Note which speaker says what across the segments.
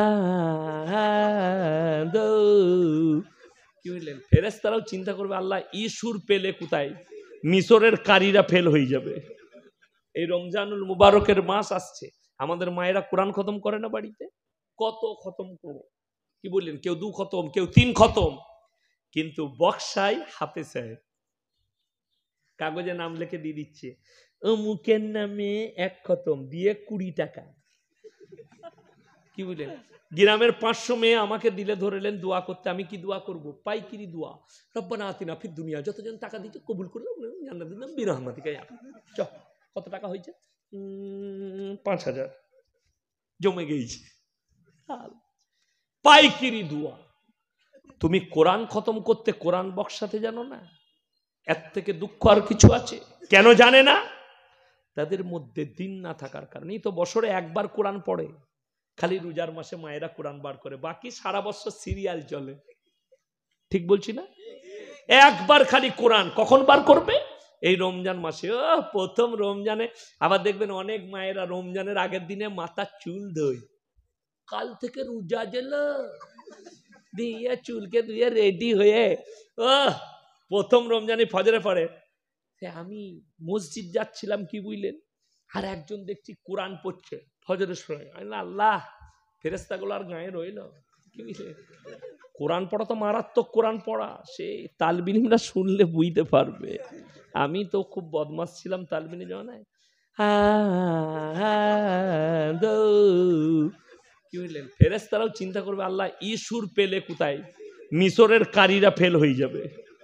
Speaker 1: কি বললেন? ফেরেশতারাও চিন্তা করবে আল্লাহ ইসুর পেলে কোথায়, মিশরের কারীরা ফেল হয়ে যাবে। এই রমজানুল মুবারকের মাস আসছে, আমাদের মায়েরা কোরআন খতম করে না বাড়িতে? কত খতম করো, কি বললেন? কেউ 2 খতম, কেউ 3 খতম, কিন্তু বক্সায় হাফেজ সাহেব কাগজে নাম লিখে দিয়ে দিচ্ছে, অমুকের নামে 1 খতম, দিয়ে 20 টাকা। কি বললেন? গ্রামের 500 মেয়ে আমাকে দিলে ধরেলেন দোয়া করতে, আমি কি দোয়া করব? পাইকিরি দোয়া, রব্বানা আতিনা ফিদ দুনিয়া, যতজন টাকা দিতে কবুল করলো জান্নাত দিলাম বিরহমাতিকা। চল, কত টাকা হয়েছে? 5000 জমে গেছে। পাইকিরি দোয়া। তুমি কোরআন খতম করতে কোরআন বক্সাতে জানো না? এর থেকে দুঃখ আর কিছু আছে? কেন জানে না? তাদের মধ্যে দিন না থাকার কারণে। তো বছরে একবার কোরআন পড়ে, খালি রোজার মাসে মায়েরা কোরআন বার করে, বাকি সারা বছর সিরিয়াল চলে। ঠিক বলছি না? একবার খালি কোরআন কখন বার করবে? এই রমজান মাসে। প্রথম রমজানে আবার দেখবেন অনেক মায়েরা রমজানের আগের দিনে মাথার চুল ধোয়, কাল থেকে রোজা জেল দিয়ে চুলকে ধুয়ে রেডি হয়ে প্রথম রমজানে ফজরে পড়ে। আমি মসজিদ যাচ্ছিলাম, কি বুঝলেন, আর একজন দেখছি কোরআন পড়ছে ফজরের সময়। আল্লাহ, ফেরেশতাগুলো আর গায়ে রইল? কি বুঝলেন? কোরআন পড়া তো মারাত্মক কোরআন পড়া, সে তালবিনিমরা শুনলে বুঝতে পারবে। আমি তো খুব বদমাস ছিলাম তালবিনি জমানায়। কি বুঝলেন? ফেরেশতারাও চিন্তা করবে আল্লাহ ইসুর পেলে কোথায়, মিশরের কারীরা ফেল হয়ে যাবে।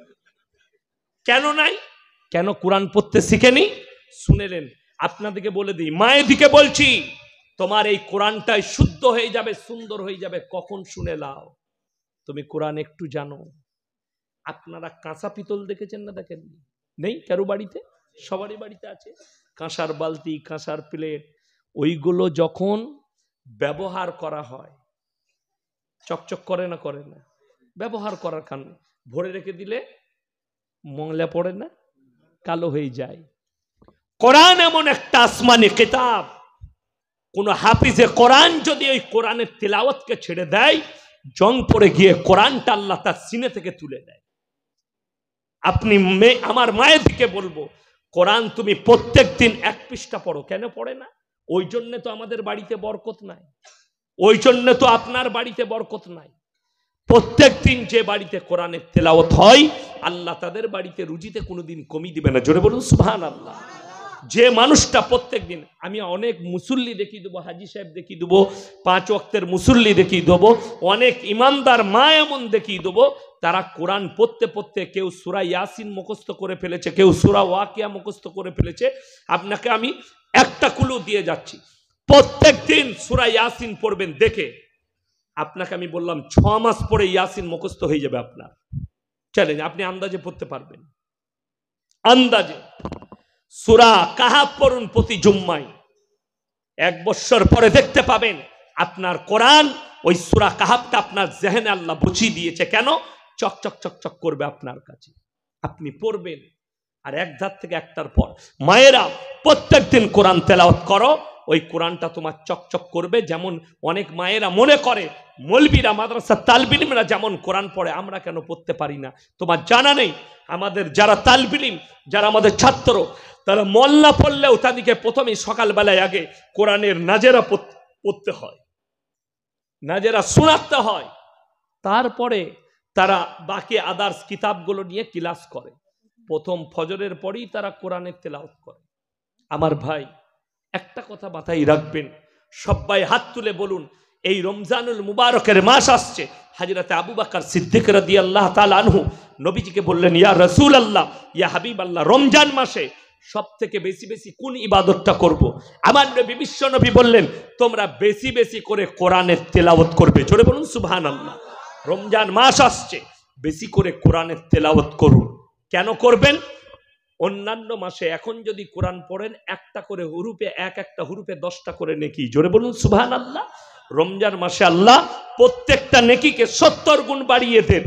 Speaker 1: কেন নাই? কেন কোরআন পড়তে শিখেনি? শুনেলেন? আপনাদেরকে বলে দিই, মায়েদিকে বলছি, তোমার এই কোরআনটাই শুদ্ধ হয়ে যাবে, সুন্দর হয়ে যাবে। কখন শুনে লাও? তুমি কোরআন একটু জানো। আপনারা কাঁচা পিতল দেখেছেন না? দেখেননি? নেই কারো বাড়িতে? সবারই বাড়িতে আছে কাঁসার বালতি, কাঁসার প্লেট। ওইগুলো যখন ব্যবহার করা হয় চকচক করে না? করে না? ব্যবহার করার কারণে ভরে রেখে দিলে মংলা পড়ে না, কালো হয়ে যায়। কোরআন এমন একটা আসমানি কিতাব, কোন হাফিজে কোরআন যদি ওই কোরআনের তিলাওয়াতকে ছেড়ে দেয়, জং পড়ে গিয়ে কোরআনটা আল্লাহ তার সিনে থেকে তুলে দেয়। আপনি আমার মায়ের দিকে বলবো, কোরআন তুমি প্রত্যেক দিন 1 পৃষ্ঠা পড়ো। কেন পড়ে না? ওই জন্য তো আমাদের বাড়িতে বরকত নাই, ওই জন্য তো আপনার বাড়িতে বরকত নাই। প্রত্যেক দিন যে বাড়িতে কোরআনের তেলাওয়াত হয়, আল্লাহ তাদের বাড়িতে রুজিতে কোনোদিন কমি দিবে না। জোরে বলুন সুবহানাল্লাহ। যে মানুষটা প্রত্যেক দিন, আমি অনেক মুসল্লি দেখিয়ে দেবো, হাজি সাহেব দেখিয়ে দেবো, 5 ওয়াক্তের মুসল্লি দেখিয়ে দেবো, অনেক ইমানদার মা এমন দেখিয়ে দেবো, তারা কোরআন পড়তে পড়তে কেউ সূরা ইয়াসিন মুখস্থ করে ফেলেছে, কেউ সূরা ওয়াকিয়া মুখস্থ করে ফেলেছে। আপনাকে আমি একটা ক্লু দিয়ে যাচ্ছি, প্রত্যেক দিন সূরা ইয়াসিন পড়বেন, দেখে আপনাকে আমি বললাম 6 মাস পরে ইয়াসিন মুখস্থ হয়ে যাবে আপনার। চ্যালেঞ্জ, আপনি আন্দাজে পড়তে পারবেন। আন্দাজে সূরা কাহাফ পড়ুন প্রতি জুম্মায়, 1 বছর পরে দেখতে পাবেন আপনার কোরআন ওই সূরা কাহাফটা আপনার জেহেনে আল্লাহ বুঝিয়ে দিয়েছে। কেন? চকচক চকচক করবে আপনার কাছে, আপনি পড়বেন। আর এক ধার থেকে একটার পর মায়েরা প্রত্যেক দিন কোরআন তেলাওয়াত করো, ওই কোরআনটা তোমার চকচক করবে। যেমন অনেক মায়েরা মনে করে মৌলবীরা, মাদ্রাসা তালিব ইলমরা যেমন কোরআন পড়ে, আমরা কেন পড়তে পারি না? তোমার জানা নেই, আমাদের যারা তালিব ইলম, যারা আমাদের ছাত্র, তারা মোল্লা পড়লেও তাদেরকে প্রথমেই সকালবেলায় আগে কোরআনের নাজেরা পড়তে হয়, নাজেরা শোনাতে হয়, তারপরে তারা বাকি আদার্স কিতাবগুলো নিয়ে ক্লাস করে। প্রথম ফজরের পরেই তারা কোরআনের তেলাওয়াত করে। আমার ভাই, একটা কথা মাথায় রাখবেন, সবাই হাত তুলে বলুন, এই রমজানুল মুবারকের মাস আসছে। হযরত আবু বকর সিদ্দিক রাদিয়াল্লাহু তাআলা আনহু নবীজিকে বললেন, ইয়া রাসূলুল্লাহ, ইয়া হাবিবাল্লাহ, রমজান মাসে সবথেকে বেশি বেশি কোন ইবাদতটা করব? আমার নবী বিশ্ব নবী বললেন, তোমরা বেশি বেশি করে কোরআনের তেলাওয়াত করবে। জোরে বলুন সুবহানাল্লাহ। রমজান মাস আসছে, বেশি করে কোরআনের তেলাওয়াত করুন। কেন করবেন? অন্যান্য মাসে এখন যদি কোরআন পড়েন একটা করে হুরুফে, একটা হুরুফে 10টা করে নেকি। জোরে বলুন সুবহানাল্লাহ। রমজান মাসে আল্লাহ প্রত্যেকটা নেকিকে 70 গুণ বাড়িয়ে দেন।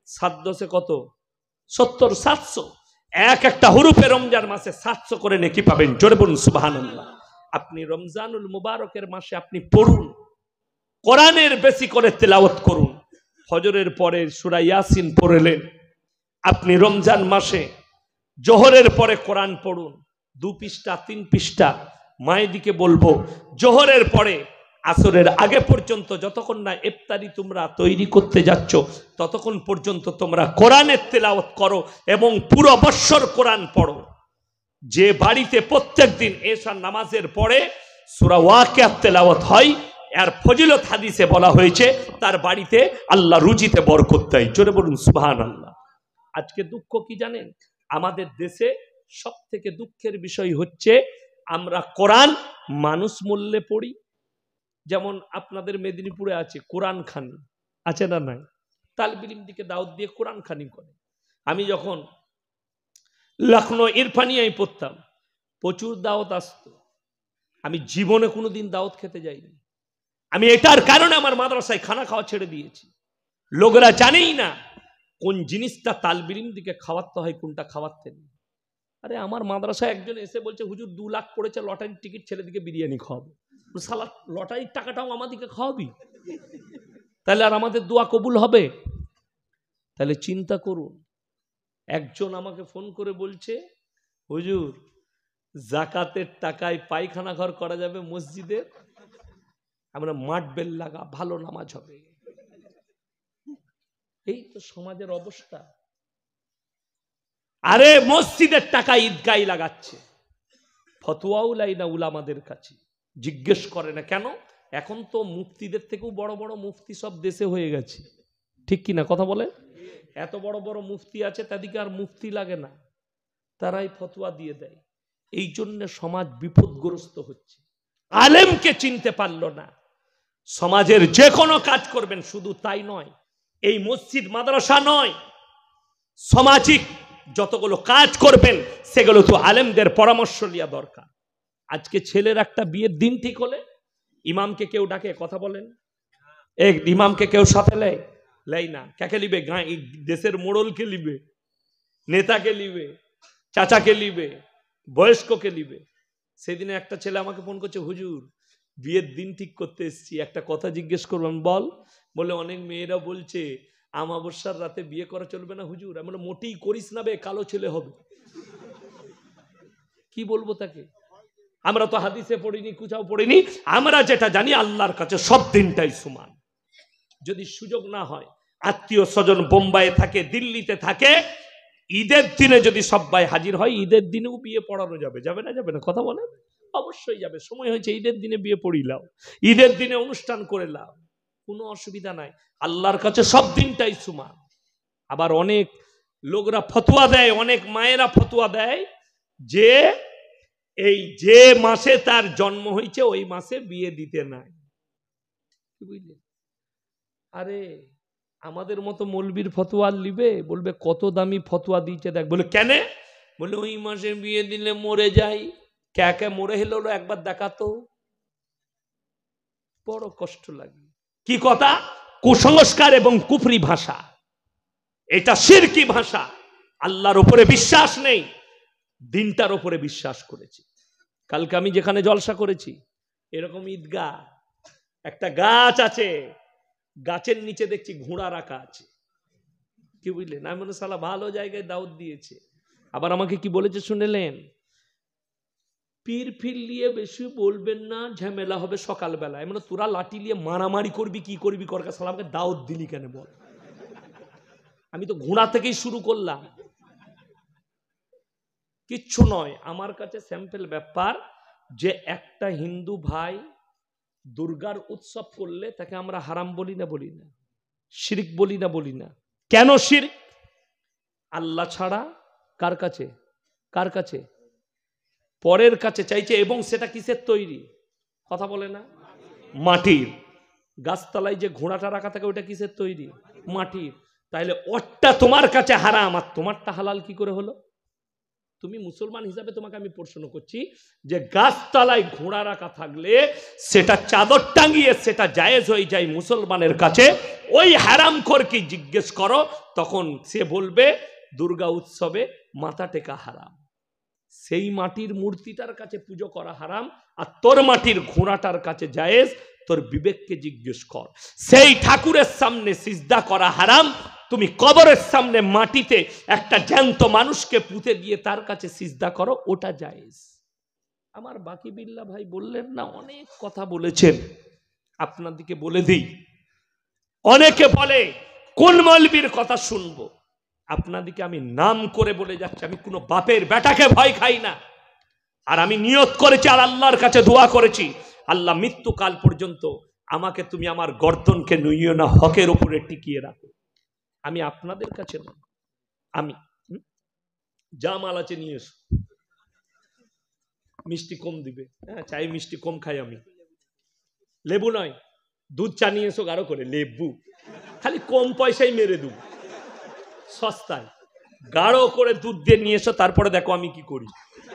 Speaker 1: 7 কত? 70, 700। একটা হুরুফে রমজান মাসে 700 করে নেকি পাবেন। জোরে বলুন সুবহানাল্লাহ। আপনি রমজানুল মুবারকের মাসে আপনি পড়ুন, কোরআনের বেশি করে তেলাওয়াত করুন। ফজরের পরে সূরা ইয়াসিন পড়লেন। আপনি রমজান মাসে জোহরের পরে কোরআন পড়ুন, 2 পৃষ্ঠা 3 পৃষ্ঠা। মায়েদিকে বলবো জোহরের পরে আসরের আগে পর্যন্ত যতক্ষণ না ইফতারি তোমরা তৈরি করতে যাচ্ছ ততক্ষণ পর্যন্ত তোমরা কোরআনের তেলাওয়াত করো এবং পুরো বৎসর কোরআন পড়ো। যে বাড়িতে প্রত্যেকদিন এশার নামাজের পরে সূরা ওয়াকিয়াত তেলাওয়াত হয়, আর ফজিলত হাদিসে বলা হয়েছে তার বাড়িতে আল্লাহ রুজিতে বরকত দেয়। জোরে বলুন সুবহানাল্লাহ। আজকে দুঃখ কি জানেন? আমাদের দেশে সব থেকে দুঃখের বিষয় হচ্ছে আমরা কোরআন মানুষ মূল্যে পড়ি। যেমন আপনাদের মেদিনীপুরে আছে কোরআন খানি, আছে না নাই? তালবে ইলম দিকে দাওয়াত দিয়ে কোরআন খানি করে। আমি যখন লখনৌ ইরফানিয়ায় পড়তাম প্রচুর দাওয়াত আসতো। আমি জীবনে কোনোদিন দাওয়াত খেতে যাইনি। আমি এটার কারণে আমার মাদ্রাসায় খানা খাওয়া ছেড়ে দিয়েছি। লোকেরা জানেই না কোন জিনিসটা তালবে ইলম দিকে খাওয়াতে হয়, কোনটা খাওয়াতে নেই। আরে আমার মাদ্রাসায় একজন এসে বলছে হুজুর 2 লাখ পড়েছে লটারির টিকিট, ছেলেদিকে বিরিয়ানি খাওয়াবো। শালা লটারির টাকাটাও আমাদেরকে খাওয়াবি? তাহলে আর আমাদের দোয়া কবুল হবে? তাহলে চিন্তা করুন। একজন আমাকে ফোন করে বলছে হুজুর জাকাতের টাকায় পায়খানা ঘর করা যাবে মসজিদে, আমরা মাঠ বেল লাগা, ভালো নামাজ হবে। এই তো সমাজের অবস্থা। আরে মসজিদের টাকা ঈদগায় লাগাচ্ছে, ফতোয়াও লাই না উলামাদের কাছে, জিজ্ঞেস করে না কেন? এখন তো মুফতিদের থেকেও বড় বড় মুফতি সব দেশে হয়ে গেছে, ঠিক কিনা কথা বলে? এত বড় বড় মুফতি আছে, তাদেরকে আর মুফতি লাগে না, তারাই ফতোয়া দিয়ে দেয়। এই জন্য সমাজ বিপদগ্রস্ত হচ্ছে। আলেমকে চিনতে পারল না। সমাজের যে কোনো কাজ করবেন, শুধু তাই নয়, এই মসজিদ মাদ্রাসা নয়, সামাজিক যতগুলো কাজ করবেন সেগুলো তো আলেমদের পরামর্শ নেওয়া দরকার। আজকে ছেলের একটা বিয়ের দিন ঠিক হলে ইমামকে কেউ ডাকে, কথা বলেন? এক ইমামকে কেউ সাথে লেয় না। কাকে লিবে? দেশের মোড়লকে লিবে, নেতাকে লিবে, চাচাকে লিবে, বয়স্ককে লিবে। সেদিনে একটা ছেলে আমাকে ফোন করছে, হুজুর বিয়ের দিন ঠিক করতে এসেছি, একটা কথা জিজ্ঞেস করবেন? বল। বলে অনেক মেয়েরা বলছে আমাবস্যার রাতে বিয়ে করা চলবে না হুজুর। আমি বললাম মোটেই করিস না বে, কালো ছেলে হবে। কি বলবো তাকে? আমরা তো হাদিসে পড়িনি, কুচাও পড়িনি। আমরা যেটা জানি আল্লাহর কাছে সব দিনটাই সমান। যদি সুযোগ না হয়, আত্মীয় স্বজন বোম্বাইয়ে থাকে, দিল্লিতে থাকে, ঈদের দিনে যদি সবাই হাজির হয়, ঈদের দিনেও বিয়ে পড়ানো যাবে। যাবে না? যাবে না? কথা বলেন। অবশ্যই যাবে। সময় হয়েছে, ঈদের দিনে বিয়ে পড়িলাও, ঈদের দিনে অনুষ্ঠান করে লাও, কোনো অসুবিধা নাই। আল্লাহর কাছে সব দিনটাই সমান। আবার অনেক লোকরা ফতোয়া দেয়, অনেক মায়েরা ফতোয়া দেয় যে এই যে মাসে তার জন্ম হয়েছে ওই মাসে বিয়ে দিতে নাই। কি বুঝলেন? আরে আমাদের মতো মৌলবীর ফতোয়া লিবে, বলবে কত দামি ফতোয়া দিয়েছে দেখ। বলে কেন? বলে ওই মাসে বিয়ে দিলে মরে যাই। কে মরে হলো একবার দেখাতো, বড় কষ্ট লাগে। কি কথা? কুসংস্কার এবং কুফরি ভাষা, এটা শিরকি ভাষা। আল্লাহর উপরে বিশ্বাস নেই, দিনটার উপরে বিশ্বাস করেছি। কালকে আমি যেখানে জলসা করেছি, এরকম ঈদগাহ একটা গাছ আছে, গাছের নিচে দেখছি ঘোড়া রাখা আছে। কি বুঝলেন? আমি মনে সালা ভালো জায়গায় দাওয়াত দিয়েছে। আবার আমাকে কি বলেছে শুনেলেন? পীর ফির নিয়ে বেশি বলবেন না, ঝামেলা হবে সকালবেলা। এমন তোরা লাঠি নিয়ে মারামারি করবি, কি করবি করকা, সালামকে দাওয়াত দিলি কেন বল? আমি তো ঘোড়া থেকেই শুরু করলাম। কিচ্ছু নয়, আমার কাছে স্যাম্পল ব্যাপার যে একটা হিন্দু ভাই দুর্গার উৎসব করলে তাকে আমরা হারাম বলি না? বলি না? শিরক বলি না? বলি না? কেন শিরক? আল্লাহ ছাড়া কার কাছে? কার কাছে? পরের কাছে চাইছে। এবং সেটা কিসের তৈরি? কথা বলে না? মাটির। গাছতলায় যে ঘোড়াটা রাখা থাকে ওটা কিসের তৈরি? মাটির। তাইলে ওটা তোমার কাছে হারাম আর তোমারটা হালাল কি করে হলো? তুমি মুসলমান হিসাবে তোমাকে আমি প্রশ্ন করছি যে গাছতলায় ঘোড়া রাখা থাকলে সেটা চাদর টাঙিয়ে সেটা জায়েজ হয়ে যায় মুসলমানের কাছে, ওই হারামখোরকে জিজ্ঞেস করো, তখন সে বলবে দুর্গা উৎসবে মাথা টেকা হারাম। সেই মাটির মূর্তিটার কাছে পুজো করা হারাম, আর তোর মাটির ঘোড়াটার কাছে জায়েজ, তোর বিবেককে জিজ্ঞেস কর। সেই ঠাকুরের সামনে সিজদা করা হারাম, তুমি কবরের সামনে মাটিতে একটা জ্যান্ত মানুষকে পুঁতে দিয়ে তার কাছে সিজদা করো, ওটা জায়েজ। আমার বাকি বিল্লাহ ভাই বললেন না, অনেক কথা বলেছেন, আপনাদেরকে বলে দিই। অনেকে বলে কোন মৌলবীর কথা শুনবো, আপনাদেরকে আমি নাম করে বলে যাচ্ছি, আমি কোনো বাপের বেটাকে ভয় খাই না। আর আমি নিয়ত করেছি আর আল্লাহর কাছে দোয়া করেছি, আল্লাহ মৃত্যুকাল পর্যন্ত আমাকে তুমি আমার গর্দনকে নুইও না, হকের উপরে টিকিয়ে রাখো। আমি আপনাদের কাছে না, আমি যা মাল আছে নিয়ে এসো, মিষ্টি কম দিবে, হ্যাঁ চাই মিষ্টি কম খাই আমি, লেবু নয় দুধ চা নিয়ে এসো গাঢ় করে, লেবু খালি কম পয়সায় মেরে দেব, সস্তায় গাঢ় করে দুধ দিয়ে নিয়ে এসো, তারপরে দেখো আমি কি করি।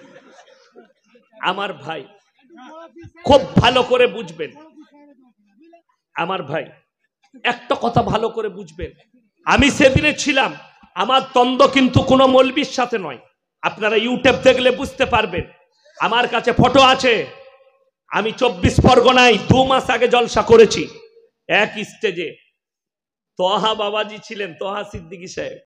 Speaker 1: আমার ভাই খুব ভালো করে বুঝবেন, আমার ভাই একটা কথা ভালো করে বুঝবেন, আমি সেদিনে ছিলাম, আমার দ্বন্দ্ব কিন্তু কোনো মৌলবীর সাথে নয়। আপনারা ইউটিউব দেখলে বুঝতে পারবেন, আমার কাছে ফটো আছে। আমি 24 পরগনায় 2 মাস আগে জলসা করেছি, এক স্টেজে তহা বাবাজি ছিলেন, তহা সিদ্দিকী সাহেব,